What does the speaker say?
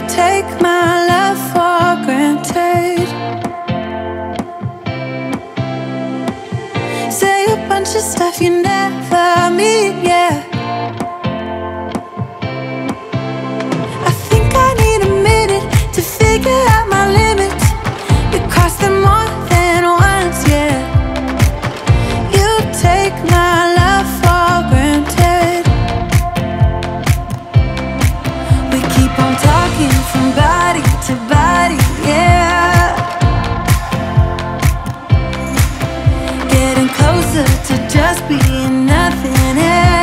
take my love for granted. Say a bunch of stuff you never mean, yeah. I think I need a minute to figure out my limits. You cross them more than once, yeah. You take my love for granted. We keep on talking from body to body, yeah. Getting closer to just being nothing else.